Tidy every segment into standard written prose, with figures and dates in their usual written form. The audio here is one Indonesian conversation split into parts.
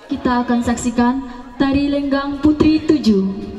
kita akan saksikan Tari Lenggang Putri 7.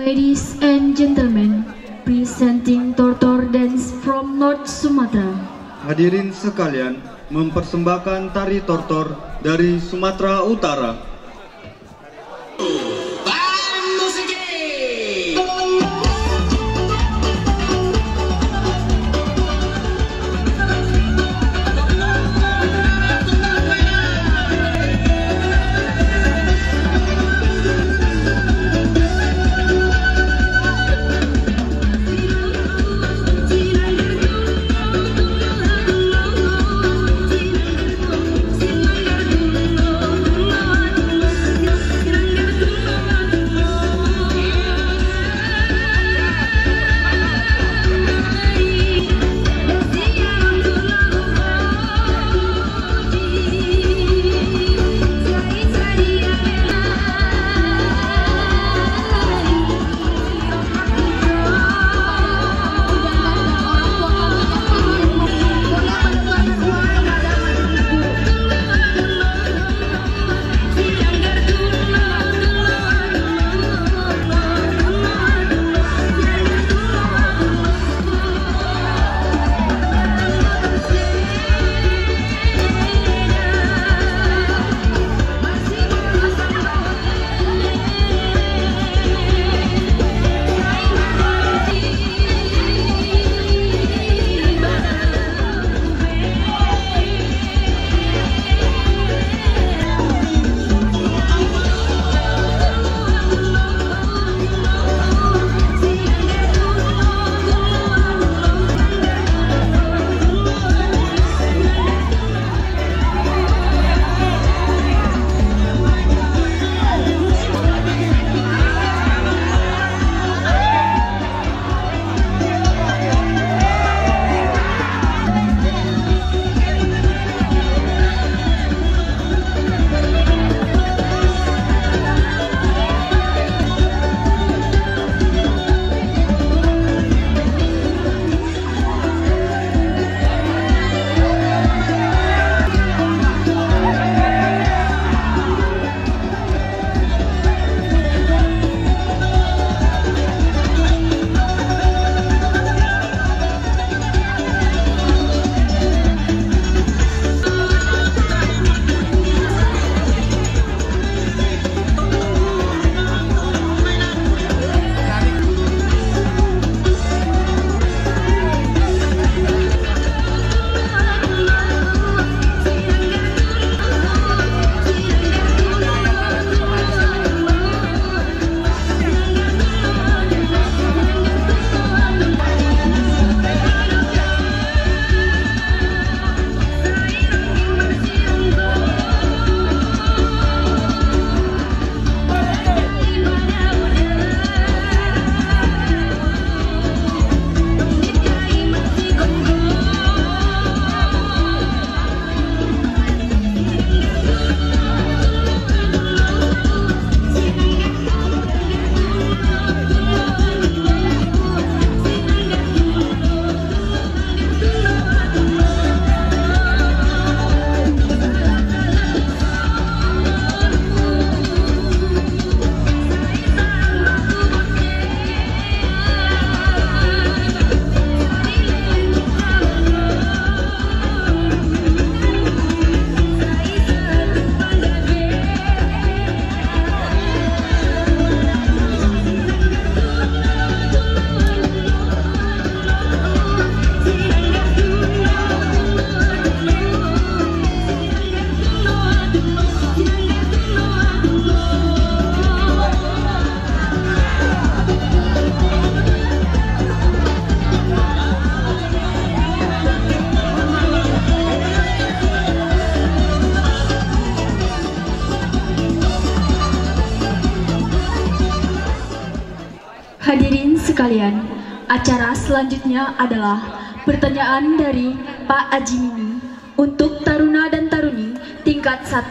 Ladies and gentlemen, presenting Tortor Dance from North Sumatra. Hadirin sekalian, mempersembahkan tari Tortor dari Sumatera Utara. Hadirin sekalian, acara selanjutnya adalah pertanyaan dari Pak Aji Mimi untuk taruna dan taruni tingkat 1,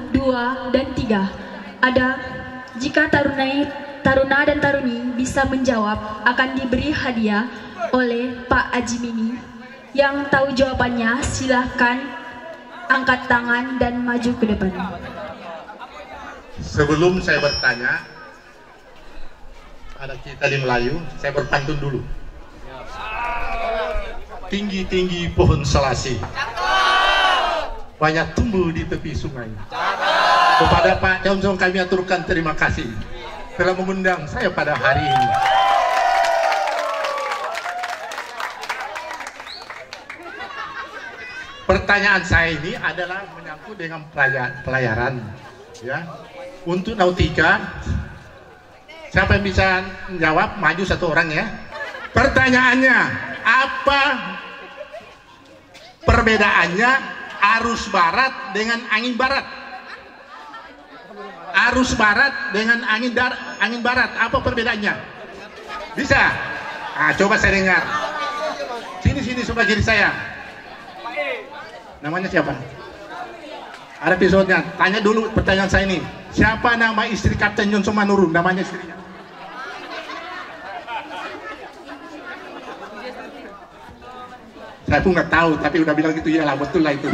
2, dan 3. Jika taruna dan taruni bisa menjawab, akan diberi hadiah oleh Pak Aji Mimi. Yang tahu jawabannya silahkan angkat tangan dan maju ke depan. Sebelum saya bertanya, ada kita di Melayu, saya berpantun dulu. Tinggi-tinggi pohon selasi, banyak tumbuh di tepi sungai. Kepada Pak Johnson kami aturkan terima kasih telah mengundang saya pada hari ini. Pertanyaan saya ini adalah menyangkut dengan pelayaran, ya. Untuk nautika, siapa yang bisa menjawab? Maju satu orang ya. Pertanyaannya, apa perbedaannya arus barat dengan angin barat? Arus barat dengan angin barat, apa perbedaannya? Bisa? Nah, coba saya dengar. Sini sebelah kiri saya. Namanya siapa? Ada episodenya. Tanya dulu pertanyaan saya ini. Siapa nama istri Kapten Johnson Manurung? Namanya istrinya. Saya pun nggak tahu, tapi udah bilang gitu, ya lah, betul lah itu.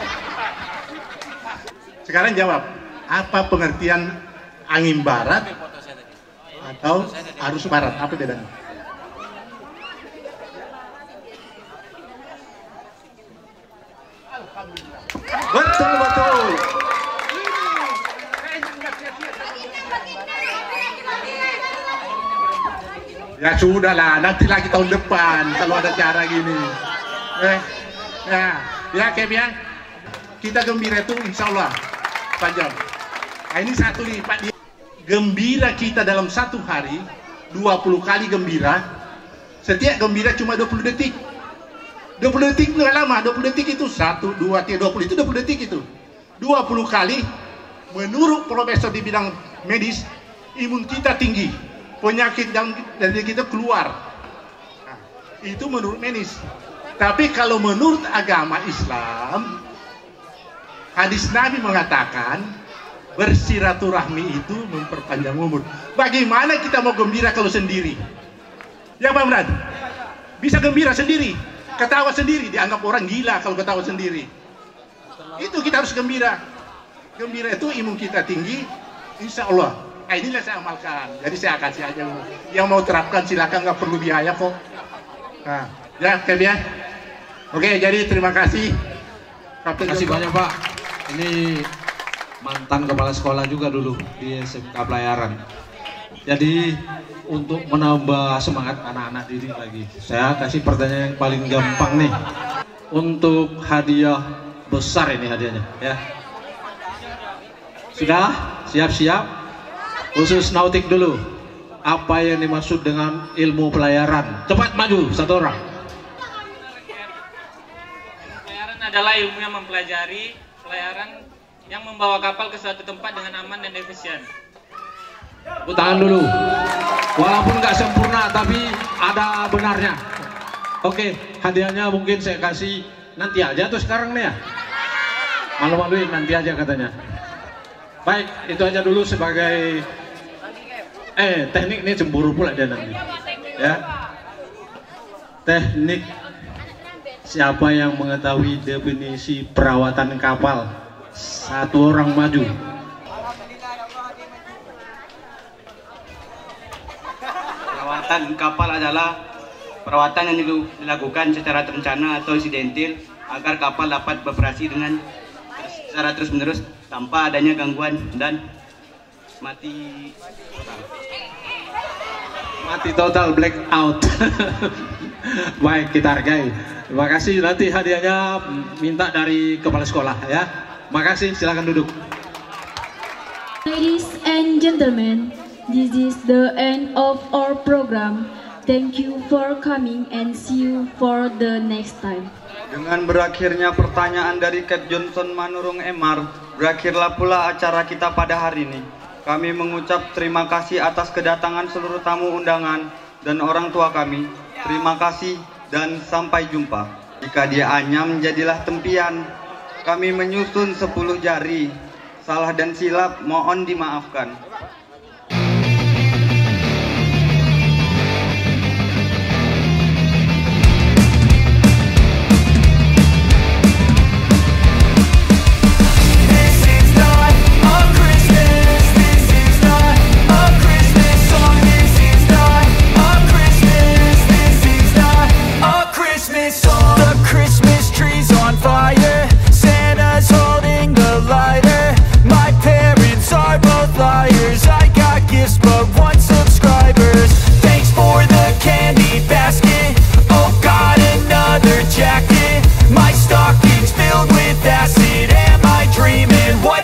Sekarang jawab, apa pengertian angin barat atau arus barat? Apa bedanya? Betul. Ya sudahlah, nanti lagi tahun depan kalau ada cara gini. Ya Kevin, kita gembira itu insya Allah panjang. Nah, ini satu nih Pak, gembira kita dalam satu hari 20 kali gembira. Setiap gembira cuma 20 detik. 20 detik itu lama, 20 detik itu 1, 2, 3, 20 itu 20 detik itu 20 kali. Menurut profesor di bidang medis, imun kita tinggi, penyakit dari kita keluar. Nah, itu menurut medis. Tapi kalau menurut agama Islam, hadis Nabi mengatakan bersiraturahmi itu memperpanjang umur. Bagaimana kita mau gembira kalau sendiri? Ya Pak Imran, bisa gembira sendiri, ketawa sendiri, dianggap orang gila kalau ketawa sendiri. Itu kita harus gembira. Gembira itu imun kita tinggi, insya Allah. Nah, inilah saya amalkan. Jadi saya kasih aja. Yang mau terapkan silakan, nggak perlu biaya kok. Nah, ya Kevin. Oke, jadi terima kasih. Terima kasih banyak Pak. Ini mantan kepala sekolah juga dulu di SMK Pelayaran. Jadi untuk menambah semangat anak-anak didik lagi, saya kasih pertanyaan yang paling gampang nih. Untuk hadiah besar ini hadiahnya ya. Sudah siap-siap? Khusus nautik dulu. Apa yang dimaksud dengan ilmu pelayaran? Cepat maju satu orang. Pelayaran adalah ilmu yang mempelajari pelayaran yang membawa kapal ke suatu tempat dengan aman dan efisien. Tepuk tangan dulu. Walaupun nggak sempurna tapi ada benarnya. Oke, hadiahnya mungkin saya kasih nanti aja tuh sekarang nih ya. Malu-maluin nanti aja katanya. Baik, itu aja dulu sebagai teknik nih, cemburu pula dia nanti. Ya. Teknik, siapa yang mengetahui definisi perawatan kapal? Satu orang maju. Perawatan kapal adalah perawatan yang dilakukan secara terencana atau insidentil agar kapal dapat beroperasi secara terus-menerus tanpa adanya gangguan dan mati total blackout. Baik, kita hargai. Terima kasih. Nanti hadiahnya minta dari kepala sekolah ya. Makasih, silakan duduk. Ladies and gentlemen, this is the end of our program. Thank you for coming and see you for the next time. Dengan berakhirnya pertanyaan dari Kep Johnson Manurung MR, berakhirlah pula acara kita pada hari ini. Kami mengucap terima kasih atas kedatangan seluruh tamu undangan dan orang tua kami. Terima kasih dan sampai jumpa. Jika dia anyam jadilah tempian. Kami menyusun 10 jari. Salah dan silap mohon dimaafkan.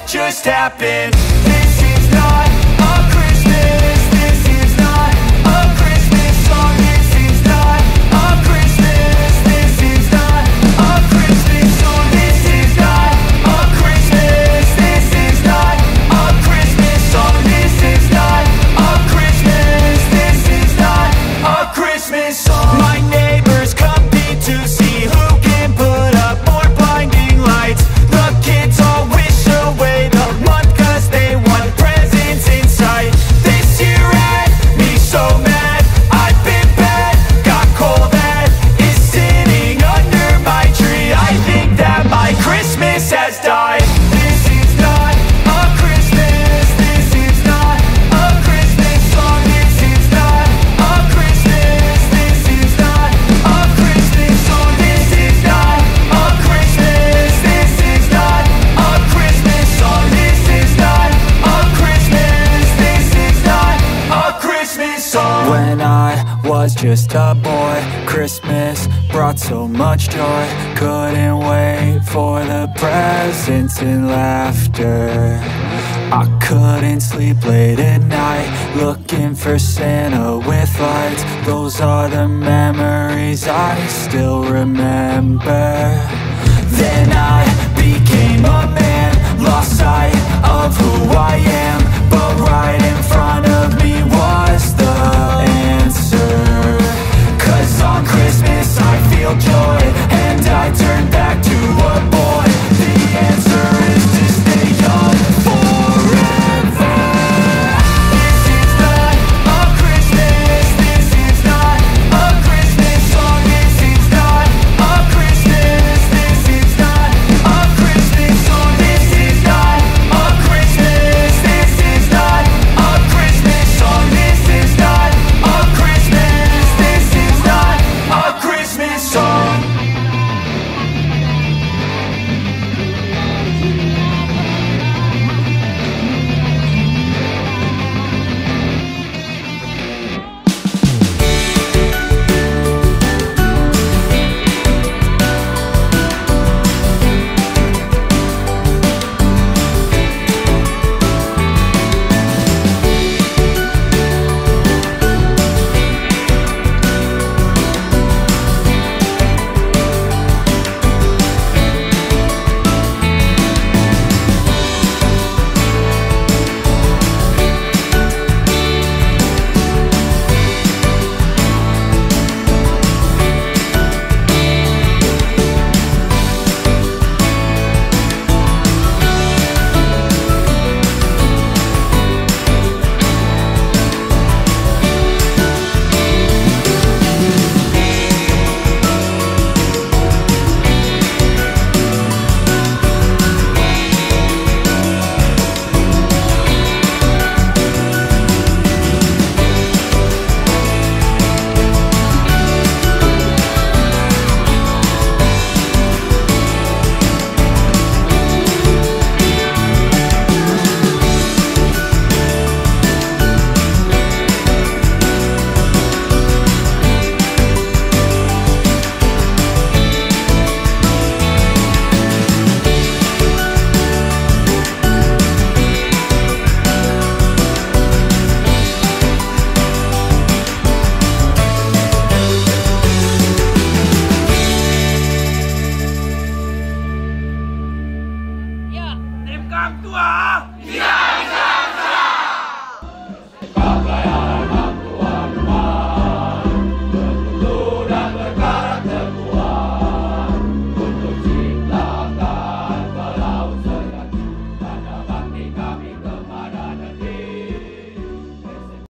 just happened. This is not a Christmas. This is not a Christmas song. This is not a Christmas. This is not a Christmas song. This is not a Christmas. This is not a Christmas song. This is not a Christmas. This is not a Christmas song. My neighbors compete to see who can put up more blinding lights. The kids all wish away the month 'cause they want presents in sight. This year had me so mad, I've been bad, got coal that is sitting under my tree. I think that my Christmas has died. This is not a Christmas. This is not a Christmas song. This is not a Christmas. This is not a Christmas song. This is not a Christmas. This is not a Christmas song. This is not a Christmas. This is not a Christmas song. When I was just a boy, Christmas brought so much joy. Couldn't wait for the presents and laughter. I couldn't sleep late at night, looking for Santa with lights. Those are the memories I still remember. Then I became a man, lost sight